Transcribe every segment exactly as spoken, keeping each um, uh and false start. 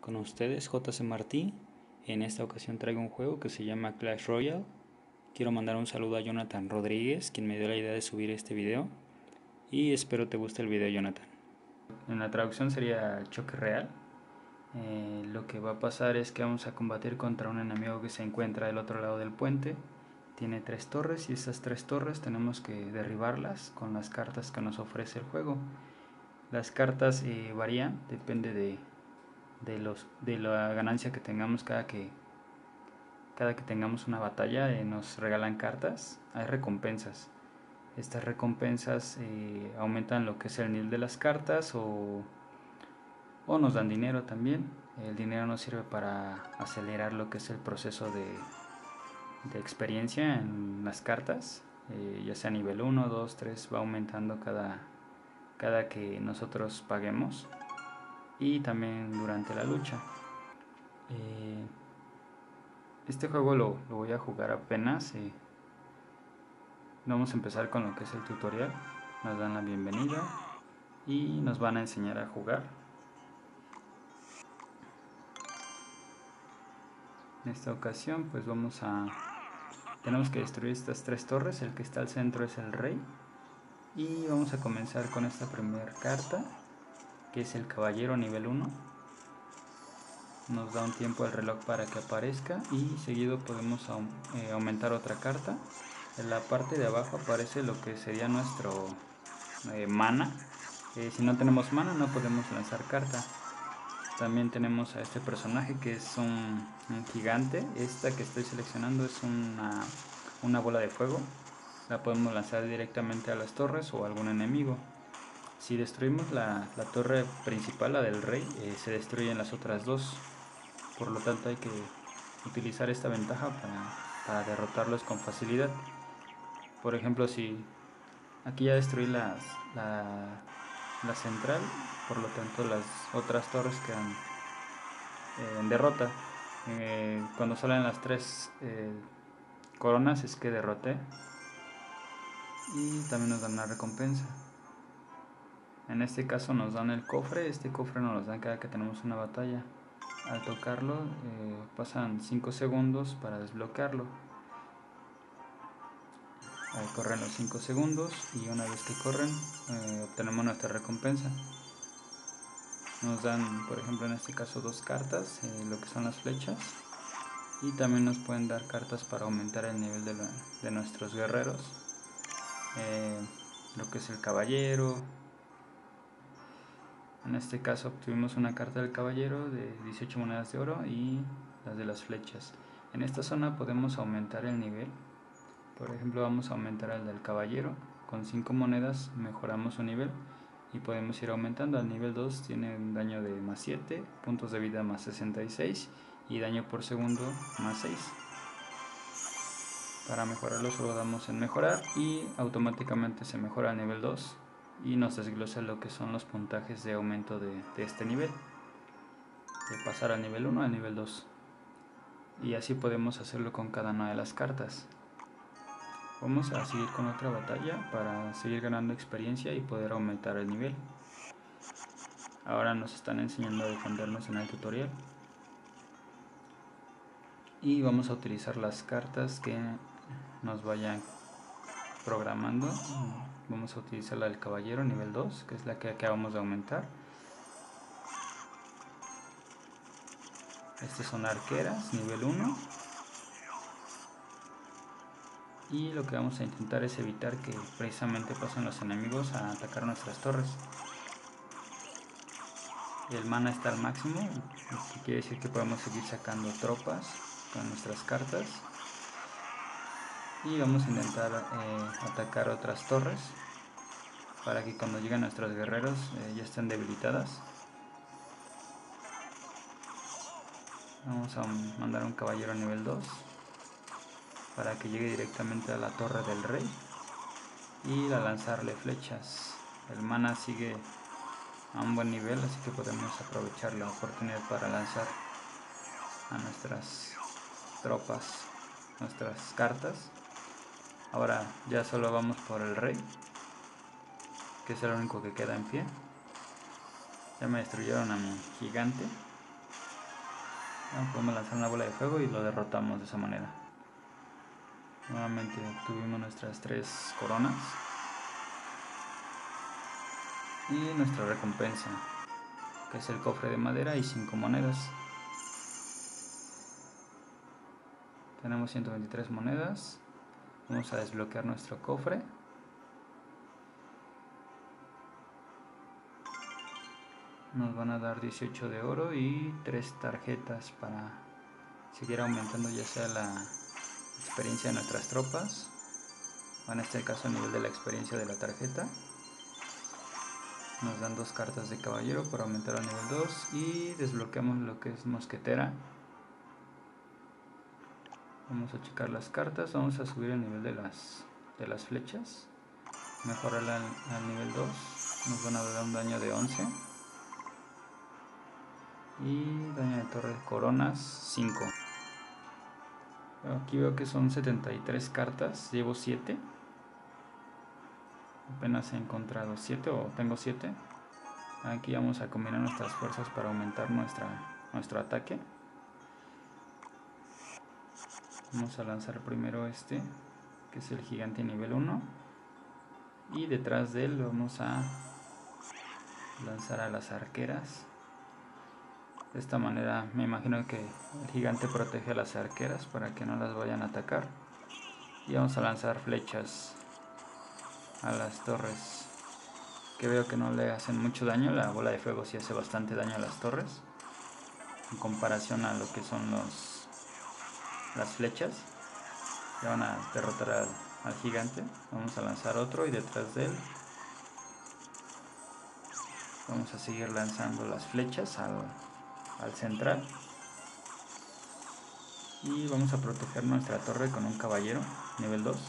Con ustedes J C Martí. En esta ocasión traigo un juego que se llama Clash Royale. Quiero mandar un saludo a Jonathan Rodríguez, quien me dio la idea de subir este video, y espero te guste el video, Jonathan. En la traducción sería choque real. Eh, lo que va a pasar es que vamos a combatir contra un enemigo que se encuentra del otro lado del puente. Tiene tres torres y esas tres torres tenemos que derribarlas con las cartas que nos ofrece el juego. Las cartas eh, varían, depende de De, los, de la ganancia que tengamos cada que cada que tengamos una batalla. Eh, nos regalan cartas, hay recompensas. Estas recompensas eh, aumentan lo que es el nivel de las cartas o, o nos dan dinero también. El dinero nos sirve para acelerar lo que es el proceso de, de experiencia en las cartas, eh, ya sea nivel uno, dos, tres, va aumentando cada, cada que nosotros paguemos, y también durante la lucha. Eh, este juego lo, lo voy a jugar apenas. Eh, vamos a empezar con lo que es el tutorial. Nos dan la bienvenida y nos van a enseñar a jugar. En esta ocasión pues vamos a... tenemos que destruir estas tres torres. El que está al centro es el rey. Y vamos a comenzar con esta primera carta, que es el caballero nivel uno. Nos da un tiempo el reloj para que aparezca y seguido podemos eh, aumentar otra carta. En la parte de abajo aparece lo que sería nuestro eh, mana. Eh, si no tenemos mana no podemos lanzar carta. También tenemos a este personaje que es un, un gigante. Esta que estoy seleccionando es una, una bola de fuego. La podemos lanzar directamente a las torres o a algún enemigo. Si destruimos la, la torre principal, la del rey, eh, se destruyen las otras dos. Por lo tanto hay que utilizar esta ventaja para, para derrotarlos con facilidad. Por ejemplo, si aquí ya destruí las, la, la central, por lo tanto las otras torres quedan eh, en derrota. Eh, cuando salen las tres eh, coronas es que derroté. Y también nos dan una recompensa. En este caso nos dan el cofre. Este cofre nos lo dan cada que tenemos una batalla. Al tocarlo eh, pasan cinco segundos para desbloquearlo. Ahí corren los cinco segundos y una vez que corren eh, obtenemos nuestra recompensa. Nos dan, por ejemplo, en este caso dos cartas, eh, lo que son las flechas, y también nos pueden dar cartas para aumentar el nivel de, la, de nuestros guerreros, eh, lo que es el caballero. En este caso obtuvimos una carta del caballero de dieciocho monedas de oro y las de las flechas. En esta zona podemos aumentar el nivel. Por ejemplo, vamos a aumentar el del caballero. Con cinco monedas mejoramos su nivel y podemos ir aumentando. Al nivel dos tiene un daño de más siete, puntos de vida más sesenta y seis y daño por segundo más seis. Para mejorarlo solo damos en mejorar y automáticamente se mejora al nivel dos y nos desglosa lo que son los puntajes de aumento de, de este nivel, de pasar al nivel uno al nivel dos, y así podemos hacerlo con cada una de las cartas. Vamos a seguir con otra batalla para seguir ganando experiencia y poder aumentar el nivel. Ahora nos están enseñando a defendernos en el tutorial. Y vamos a utilizar las cartas que nos vayan programando. Vamos a utilizar la del caballero nivel dos, que es la que acabamos de aumentar. Estas son arqueras nivel uno. Y lo que vamos a intentar es evitar que precisamente pasen los enemigos a atacar nuestras torres. El mana está al máximo, que quiere decir que podemos seguir sacando tropas con nuestras cartas. Y vamos a intentar eh, atacar otras torres para que cuando lleguen nuestros guerreros eh, ya estén debilitadas. Vamos a mandar un caballero nivel dos para que llegue directamente a la torre del rey y a lanzarle flechas. El mana sigue a un buen nivel, así que podemos aprovechar la oportunidad para lanzar a nuestras tropas, nuestras cartas. Ahora ya solo vamos por el rey, que es el único que queda en pie. Ya me destruyeron a mi gigante. Ya podemos lanzar una bola de fuego y lo derrotamos de esa manera. Nuevamente obtuvimos nuestras tres coronas y nuestra recompensa, que es el cofre de madera y cinco monedas. Tenemos ciento veintitrés monedas. Vamos a desbloquear nuestro cofre. Nos van a dar dieciocho de oro y tres tarjetas para seguir aumentando ya sea la experiencia de nuestras tropas, o en este caso el nivel de la experiencia de la tarjeta. Nos dan dos cartas de caballero para aumentar al nivel dos y desbloqueamos lo que es mosquetera. Vamos a checar las cartas, vamos a subir el nivel de las, de las flechas, mejorarla al, al nivel dos, nos van a dar un daño de once y daño de torre de coronas cinco. Aquí veo que son setenta y tres cartas, llevo siete, apenas he encontrado siete o tengo siete. Aquí vamos a combinar nuestras fuerzas para aumentar nuestra, nuestro ataque. Vamos a lanzar primero este, que es el gigante nivel uno, y detrás de él vamos a lanzar a las arqueras. De esta manera me imagino que el gigante protege a las arqueras para que no las vayan a atacar. Y vamos a lanzar flechas a las torres, que veo que no le hacen mucho daño. La bola de fuego sí hace bastante daño a las torres en comparación a lo que son los, las flechas. Ya van a derrotar al, al gigante. Vamos a lanzar otro y detrás de él vamos a seguir lanzando las flechas al, al central. Y vamos a proteger nuestra torre con un caballero nivel dos.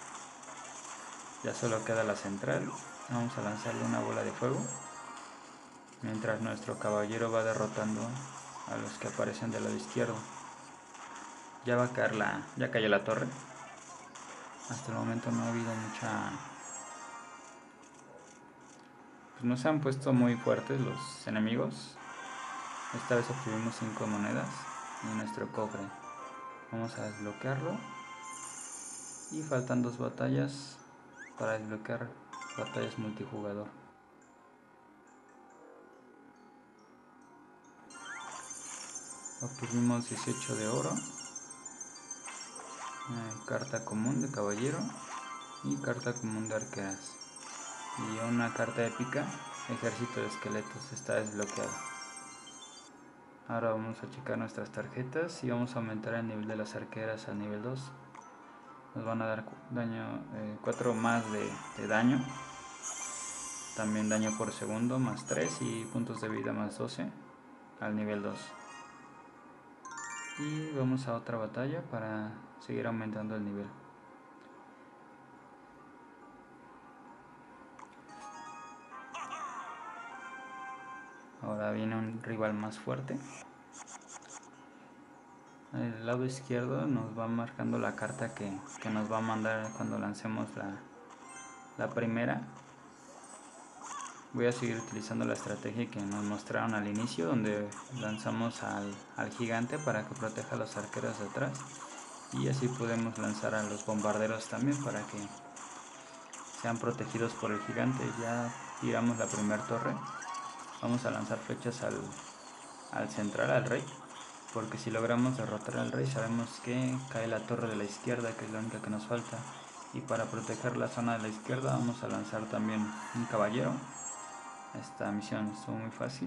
Ya solo queda la central. Vamos a lanzarle una bola de fuego, mientras nuestro caballero va derrotando a los que aparecen del lado izquierdo. Ya va a caer la, ya cayó la torre. Hasta el momento no ha habido mucha... Pues no se han puesto muy fuertes los enemigos. Esta vez obtuvimos cinco monedas en nuestro cofre. Vamos a desbloquearlo. Y faltan dos batallas para desbloquear batallas multijugador. Obtuvimos dieciocho de oro, eh, carta común de caballero y carta común de arqueras. Y una carta épica, ejército de esqueletos, está desbloqueada. Ahora vamos a checar nuestras tarjetas y vamos a aumentar el nivel de las arqueras al nivel dos. Nos van a dar daño, eh, cuatro más de, de daño. También daño por segundo más tres y puntos de vida más doce al nivel dos. Y vamos a otra batalla para seguir aumentando el nivel. Ahora viene un rival más fuerte. El lado izquierdo nos va marcando la carta que, que nos va a mandar cuando lancemos la, la primera. Voy a seguir utilizando la estrategia que nos mostraron al inicio, donde lanzamos al, al gigante para que proteja a los arqueros de atrás. Y así podemos lanzar a los bombarderos también para que sean protegidos por el gigante. Ya tiramos la primera torre. Vamos a lanzar flechas al, al central, al rey, porque si logramos derrotar al rey sabemos que cae la torre de la izquierda, que es la única que nos falta. Y para proteger la zona de la izquierda vamos a lanzar también un caballero. Esta misión estuvo muy fácil.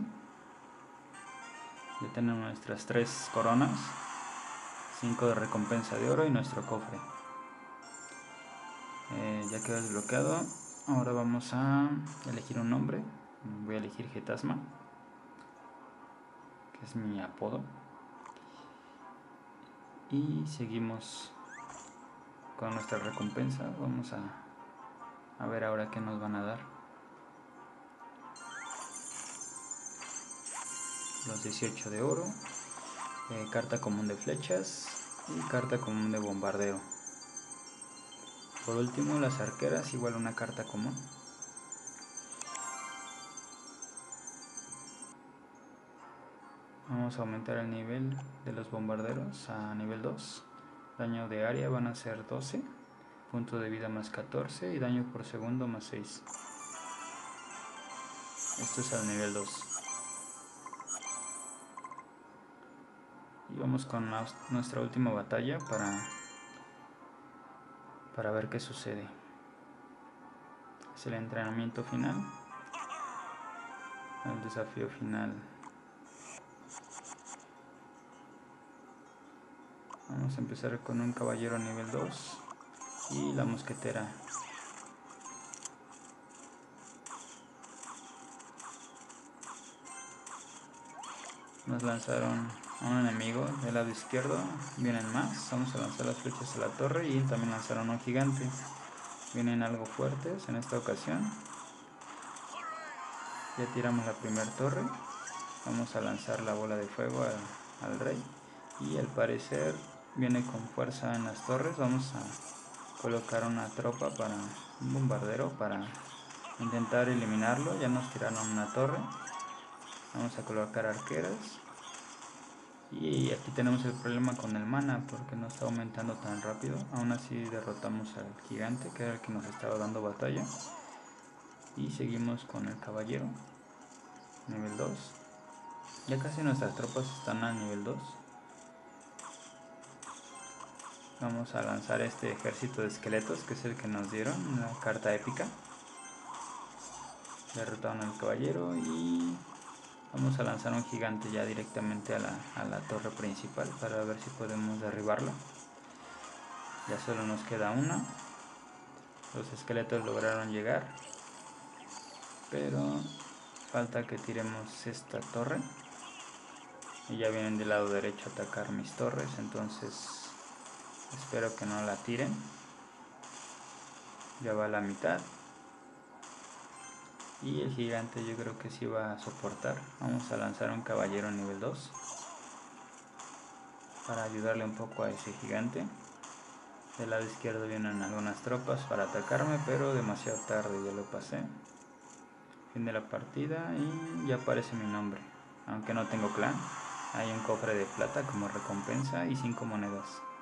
Ya tenemos nuestras tres coronas, cinco de recompensa de oro y nuestro cofre. Eh, ya quedó desbloqueado. Ahora vamos a elegir un nombre. Voy a elegir Getasma, que es mi apodo. Y seguimos con nuestra recompensa. Vamos a, a ver ahora qué nos van a dar. Los dieciocho de oro, eh, carta común de flechas y carta común de bombardeo. Por último, las arqueras, igual una carta común. Vamos a aumentar el nivel de los bombarderos a nivel dos. Daño de área van a ser doce, punto de vida más catorce y daño por segundo más seis. Esto es al nivel dos. Y vamos con nuestra última batalla para, para ver qué sucede. Es el entrenamiento final, el desafío final. Vamos a empezar con un caballero nivel dos y la mosquetera. Nos lanzaron a un enemigo del lado izquierdo, vienen más, vamos a lanzar las flechas a la torre y también lanzaron a un gigante. Vienen algo fuertes en esta ocasión. Ya tiramos la primera torre, vamos a lanzar la bola de fuego al, al rey y al parecer viene con fuerza en las torres. Vamos a colocar una tropa para un bombardero para intentar eliminarlo. Ya nos tiraron una torre, vamos a colocar arqueras. Y aquí tenemos el problema con el mana porque no está aumentando tan rápido. Aún así derrotamos al gigante, que era el que nos estaba dando batalla. Y seguimos con el caballero nivel dos. Ya casi nuestras tropas están a nivel dos. Vamos a lanzar este ejército de esqueletos, que es el que nos dieron en la carta épica. Derrotaron al caballero y vamos a lanzar un gigante ya directamente a la, a la torre principal para ver si podemos derribarla. Ya solo nos queda una. Los esqueletos lograron llegar, pero falta que tiremos esta torre. Y ya vienen del lado derecho a atacar mis torres, entonces espero que no la tiren. Ya va a la mitad. Y el gigante yo creo que sí va a soportar. Vamos a lanzar un caballero nivel dos para ayudarle un poco a ese gigante. Del lado izquierdo vienen algunas tropas para atacarme, pero demasiado tarde, ya lo pasé. Fin de la partida y ya aparece mi nombre. Aunque no tengo clan, hay un cofre de plata como recompensa y cinco monedas.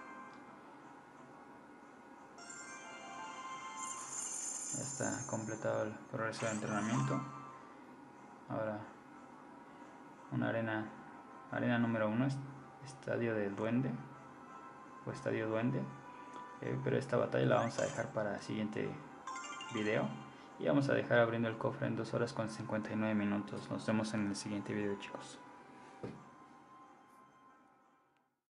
Ya está completado el progreso de entrenamiento. Ahora una arena, arena número uno, estadio del duende o estadio duende. Eh, pero esta batalla la vamos a dejar para el siguiente video. Y vamos a dejar abriendo el cofre en dos horas con cincuenta y nueve minutos. Nos vemos en el siguiente video, chicos.